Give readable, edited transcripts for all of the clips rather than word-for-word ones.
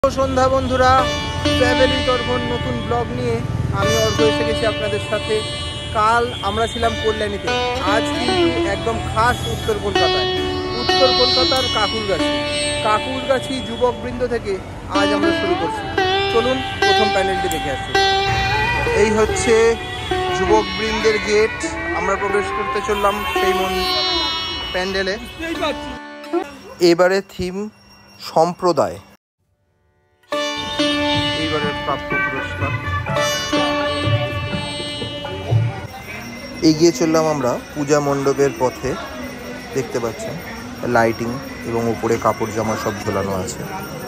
সন্ধ্যা বন্ধুরা, travel with অর্ঘ্য নতুন blog নিয়ে আমি অর্ঘ্য এসে গেছি আপনাদের সাথে। কাল আমরা ছিলাম কল্যাণীতে, আজ কিন্তু একদম খাস উত্তর কলকাতার কাকুরগাছি যুবকবৃন্দ থেকে আজ আমরা শুরু করছি। চলুন প্রথম প্যানেলটি দেখে আসি। এই হচ্ছে যুবকবৃন্দের গেট, আমরা প্রবেশ করতে চললাম সেই প্যান্ডেলে। এবারে থিম সম্প্রদায়, এইবারের প্রাপ্ত পুরস্কার। এগিয়ে চললাম আমরা পূজা মণ্ডপের পথে। দেখতে পাচ্ছেন লাইটিং এবং উপরে কাপড় জামা সব ঝোলানো আছে।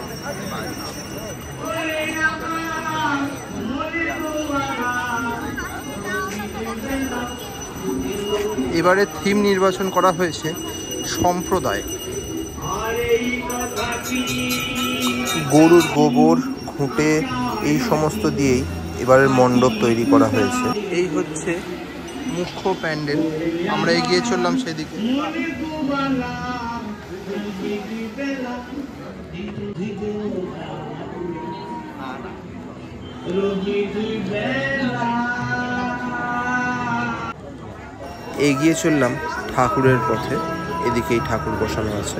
এবারে থিম নির্বাচন করা হয়েছে সম্প্রদায়। গরুর গোবর, ঘুঁটে এই সমস্ত দিয়েই এবারের মণ্ডপ তৈরি করা হয়েছে। এই হচ্ছে মুখ্য প্যান্ডেল, আমরা এগিয়ে চললাম সেদিকে। এগিয়ে চললাম ঠাকুরের পথে, এদিকেই ঠাকুর বসানো আছে।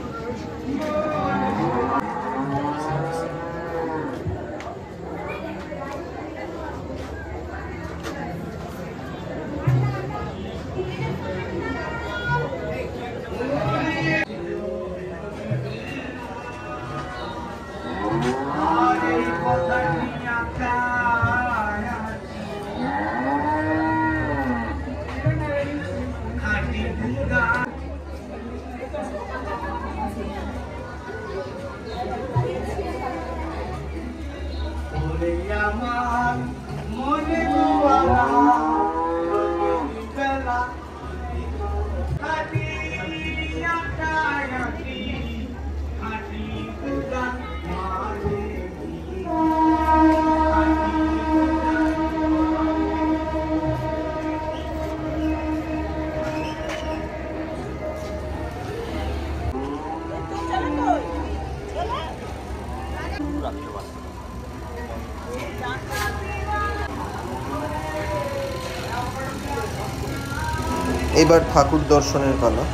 এবার ঠাকুর দর্শনের পালা।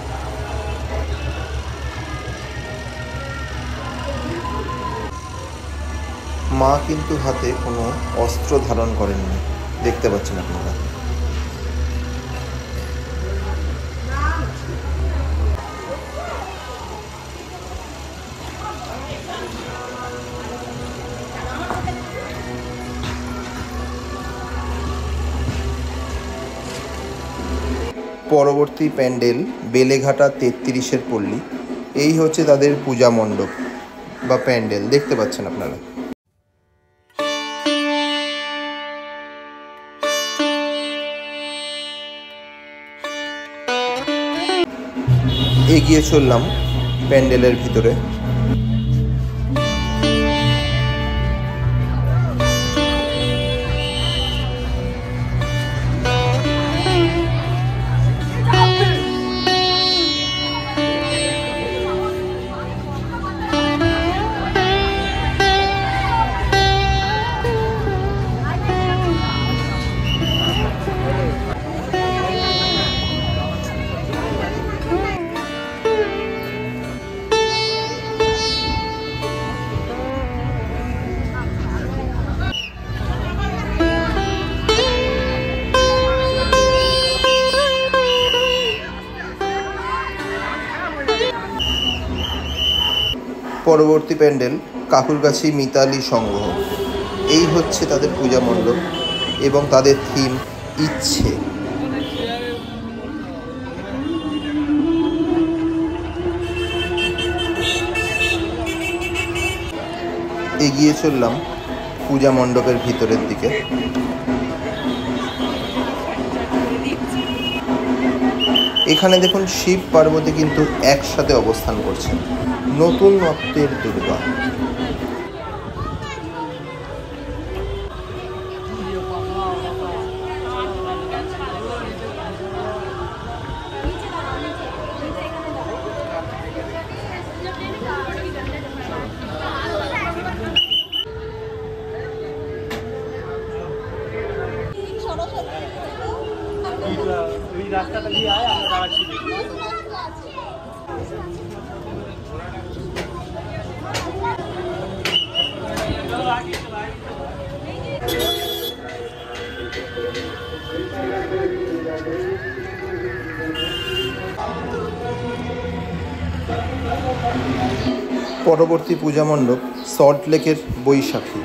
মা কিন্তু হাতে কোনো অস্ত্র ধারণ করেননি, দেখতে পাচ্ছেন আপনারা। পরবর্তী প্যান্ডেল বেলেঘাটা 33-এর পল্লী। এই হচ্ছে তাদের পূজা মণ্ডপ বা প্যান্ডেল, দেখতে পাচ্ছেন আপনারা। এগিয়ে চললাম প্যান্ডেলের ভিতরে। পরবর্তী প্যান্ডেল কাকুরগাছি মিতালি সংঘ। এই হচ্ছে তাদের পূজা মণ্ডপ এবং তাদের থিম ইচ্ছে। এগিয়ে চললাম পূজা মণ্ডপের ভিতরের দিকে। এখানে দেখুন শিব পার্বতী কিন্তু একসাথে অবস্থান করছেন। নতুন রক্তের দুর্গা। রাস্তাটা দিয়ে আয়, আমরা দাঁড়াচ্ছি। পরবর্তী পূজা মণ্ডপ সল্ট লেকের বৈশাখী।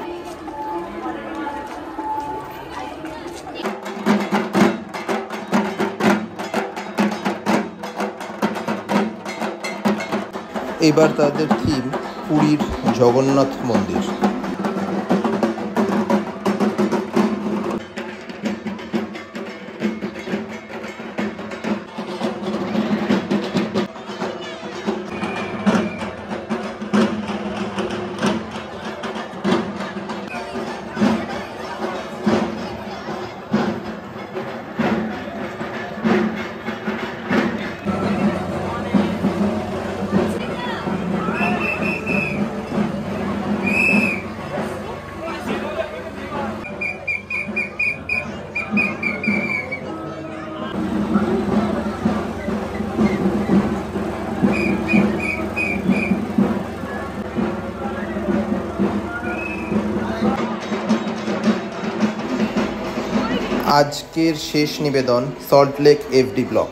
এবার তাদের থিম পুরীর জগন্নাথ মন্দির। আজকের শেষ নিবেদন Salt Lake FD block.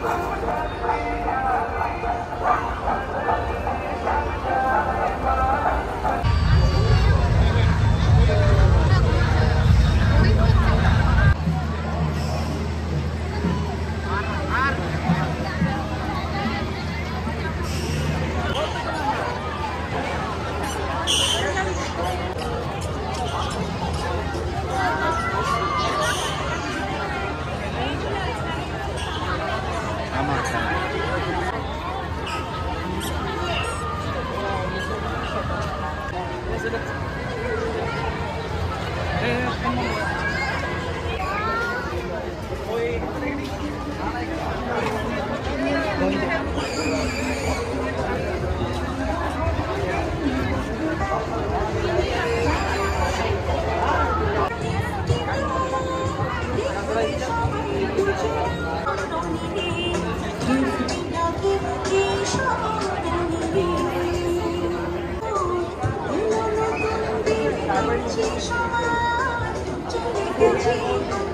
Thank you.